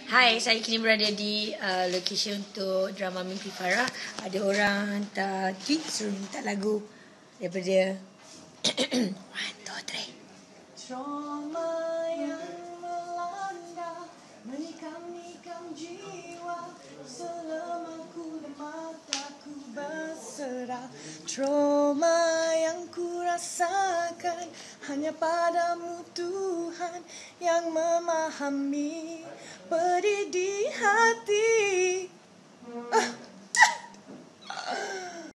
Hai, saya kini berada di lokasi untuk drama Mimpi Farah. Ada orang hantar tweet suruh minta lagu daripada 1, 2, 3. Trauma yang melanda menikam-nikam jiwa, selamaku dan mataku berserah. Trauma yang ku rasakan hanya padamu Tuhan yang memahami pedih di hati.